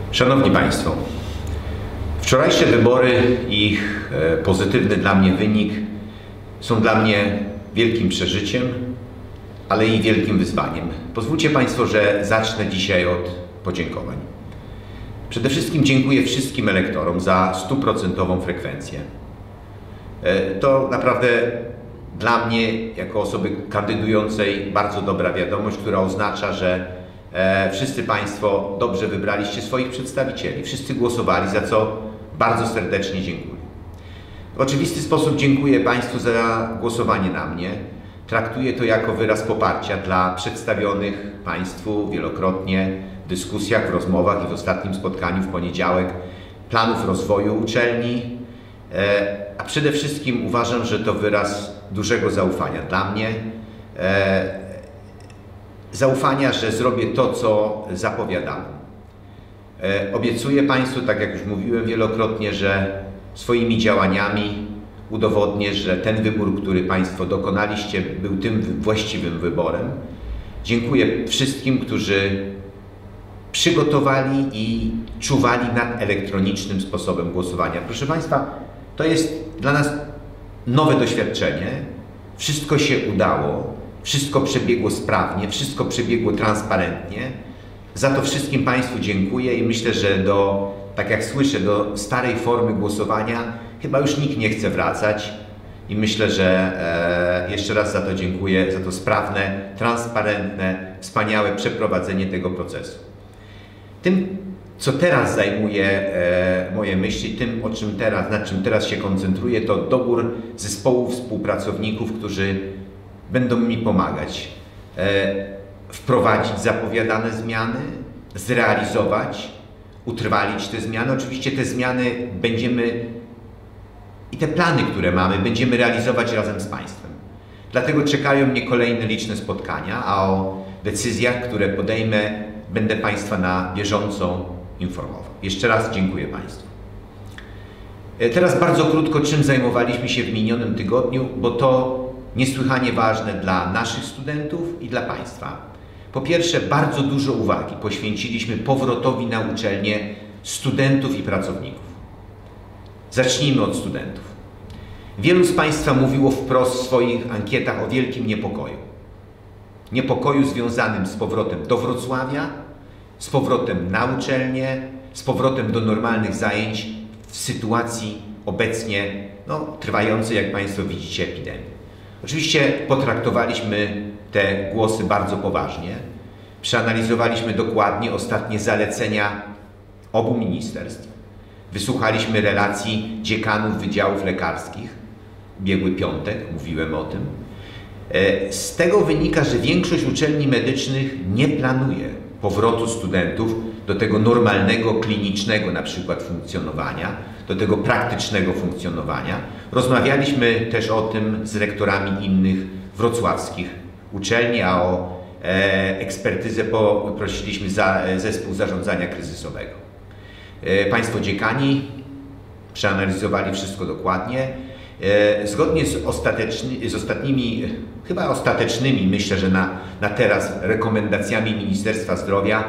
Szanowni Państwo, wczorajsze wybory i ich pozytywny dla mnie wynik są dla mnie wielkim przeżyciem, ale i wielkim wyzwaniem. Pozwólcie Państwo, że zacznę dzisiaj od podziękowań. Przede wszystkim dziękuję wszystkim elektorom za 100% frekwencję. To naprawdę dla mnie, jako osoby kandydującej, bardzo dobra wiadomość, która oznacza, że wszyscy Państwo dobrze wybraliście swoich przedstawicieli. Wszyscy głosowali, za co bardzo serdecznie dziękuję. W oczywisty sposób dziękuję Państwu za głosowanie na mnie. Traktuję to jako wyraz poparcia dla przedstawionych Państwu wielokrotnie w dyskusjach, w rozmowach i w ostatnim spotkaniu w poniedziałek planów rozwoju uczelni, a przede wszystkim uważam, że to wyraz dużego zaufania dla mnie. Zaufania, że zrobię to, co zapowiadałem. Obiecuję Państwu, tak jak już mówiłem wielokrotnie, że swoimi działaniami udowodnię, że ten wybór, który Państwo dokonaliście, był tym właściwym wyborem. Dziękuję wszystkim, którzy przygotowali i czuwali nad elektronicznym sposobem głosowania. Proszę Państwa, to jest dla nas nowe doświadczenie. Wszystko się udało. Wszystko przebiegło sprawnie, wszystko przebiegło transparentnie. Za to wszystkim Państwu dziękuję i myślę, że tak jak słyszę, do starej formy głosowania chyba już nikt nie chce wracać. I myślę, że jeszcze raz za to dziękuję, za to sprawne, transparentne, wspaniałe przeprowadzenie tego procesu. Tym, co teraz zajmuje moje myśli, tym, nad czym teraz się koncentruję, to dobór zespołu współpracowników, którzy będą mi pomagać wprowadzić zapowiadane zmiany, zrealizować, utrwalić te zmiany. Oczywiście te zmiany i te plany, które mamy, będziemy realizować razem z Państwem. Dlatego czekają mnie kolejne liczne spotkania, a o decyzjach, które podejmę, będę Państwa na bieżąco informował. Jeszcze raz dziękuję Państwu. Teraz bardzo krótko, czym zajmowaliśmy się w minionym tygodniu, bo to niesłychanie ważne dla naszych studentów i dla Państwa. Po pierwsze, bardzo dużo uwagi poświęciliśmy powrotowi na uczelnię studentów i pracowników. Zacznijmy od studentów. Wielu z Państwa mówiło wprost w swoich ankietach o wielkim niepokoju. Niepokoju związanym z powrotem do Wrocławia, z powrotem na uczelnię, z powrotem do normalnych zajęć w sytuacji obecnie trwającej, jak Państwo widzicie, epidemii. Oczywiście potraktowaliśmy te głosy bardzo poważnie. Przeanalizowaliśmy dokładnie ostatnie zalecenia obu ministerstw. Wysłuchaliśmy relacji dziekanów wydziałów lekarskich. Ubiegły piątek mówiłem o tym. Z tego wynika, że większość uczelni medycznych nie planuje powrotu studentów do tego normalnego, klinicznego na przykład funkcjonowania, do tego praktycznego funkcjonowania. Rozmawialiśmy też o tym z rektorami innych wrocławskich uczelni, a o ekspertyzę poprosiliśmy zespół zarządzania kryzysowego. Państwo dziekani przeanalizowali wszystko dokładnie. Zgodnie z ostatnimi, chyba ostatecznymi, myślę, że na teraz rekomendacjami Ministerstwa Zdrowia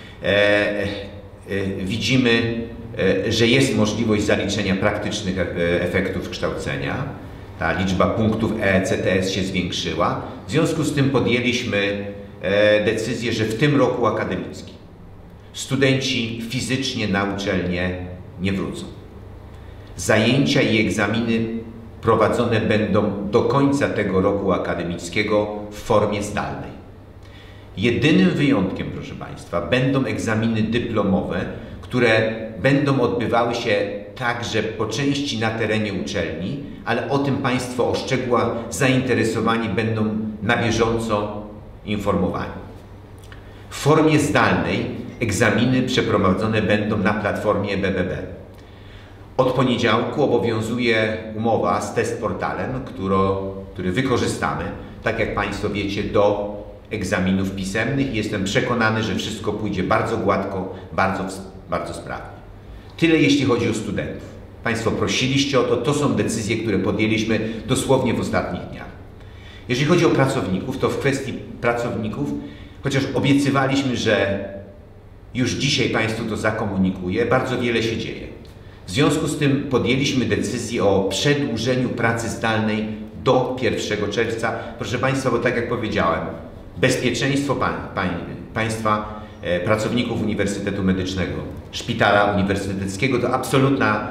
widzimy, że jest możliwość zaliczenia praktycznych efektów kształcenia. Ta liczba punktów ECTS się zwiększyła. W związku z tym podjęliśmy decyzję, że w tym roku akademickim studenci fizycznie na uczelnię nie wrócą. Zajęcia i egzaminy prowadzone będą do końca tego roku akademickiego w formie zdalnej. Jedynym wyjątkiem, proszę Państwa, będą egzaminy dyplomowe, które będą odbywały się także po części na terenie uczelni, ale o tym Państwo o szczegółach zainteresowani będą na bieżąco informowani. W formie zdalnej egzaminy przeprowadzone będą na platformie BBB. Od poniedziałku obowiązuje umowa z Test Portalem, który wykorzystamy, tak jak Państwo wiecie, do egzaminów pisemnych. Jestem przekonany, że wszystko pójdzie bardzo gładko, bardzo sprawnie. Tyle jeśli chodzi o studentów. Państwo prosiliście o to, to są decyzje, które podjęliśmy dosłownie w ostatnich dniach. Jeżeli chodzi o pracowników, to w kwestii pracowników, chociaż obiecywaliśmy, że już dzisiaj Państwu to zakomunikuję, bardzo wiele się dzieje. W związku z tym podjęliśmy decyzję o przedłużeniu pracy zdalnej do 1 czerwca. Proszę Państwa, bo tak jak powiedziałem, bezpieczeństwo Państwa, pracowników Uniwersytetu Medycznego, Szpitala Uniwersyteckiego to absolutna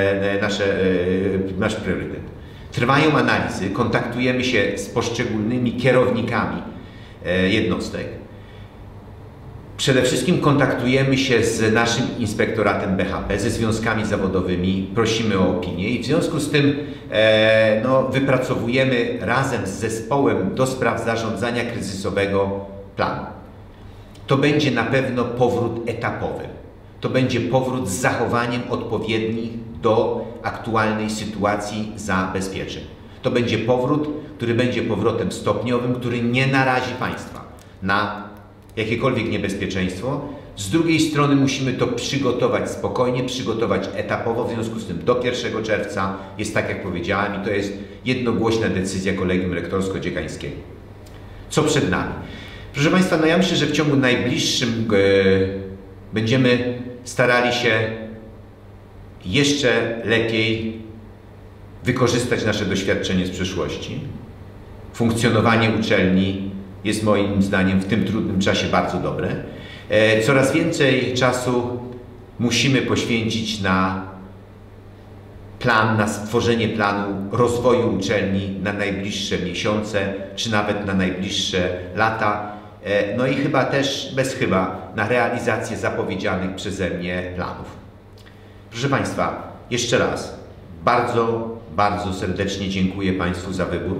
nasz priorytet. Trwają analizy, kontaktujemy się z poszczególnymi kierownikami jednostek. Przede wszystkim kontaktujemy się z naszym inspektoratem BHP, ze związkami zawodowymi, prosimy o opinię i w związku z tym wypracowujemy razem z zespołem do spraw zarządzania kryzysowego plan. To będzie na pewno powrót etapowy. To będzie powrót z zachowaniem odpowiednich do aktualnej sytuacji zabezpieczeń. To będzie powrót, który będzie powrotem stopniowym, który nie narazi Państwa na jakiekolwiek niebezpieczeństwo. Z drugiej strony musimy to przygotować spokojnie, przygotować etapowo, w związku z tym do 1 czerwca jest tak, jak powiedziałem, i to jest jednogłośna decyzja Kolegium Rektorsko-Dziekańskiego. Co przed nami? Proszę Państwa, ja myślę, że w ciągu najbliższym będziemy starali się jeszcze lepiej wykorzystać nasze doświadczenie z przeszłości. Funkcjonowanie uczelni jest moim zdaniem w tym trudnym czasie bardzo dobre. Coraz więcej czasu musimy poświęcić na plan, na stworzenie planu rozwoju uczelni na najbliższe miesiące, czy nawet na najbliższe lata. No i chyba też, na realizację zapowiedzianych przeze mnie planów. Proszę Państwa, jeszcze raz bardzo serdecznie dziękuję Państwu za wybór,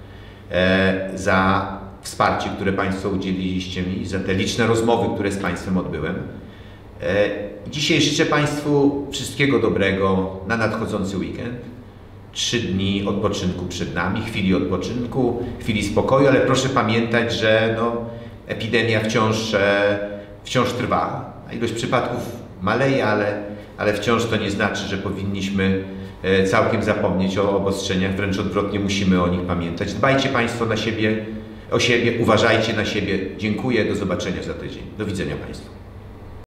za wsparcie, które Państwo udzieliliście mi, za te liczne rozmowy, które z Państwem odbyłem. Dzisiaj życzę Państwu wszystkiego dobrego na nadchodzący weekend. 3 dni odpoczynku przed nami, chwili odpoczynku, chwili spokoju, ale proszę pamiętać, że epidemia wciąż trwa. Ilość przypadków maleje, ale wciąż to nie znaczy, że powinniśmy całkiem zapomnieć o obostrzeniach, wręcz odwrotnie, musimy o nich pamiętać. Dbajcie Państwo o siebie, uważajcie na siebie. Dziękuję, do zobaczenia za tydzień. Do widzenia Państwu.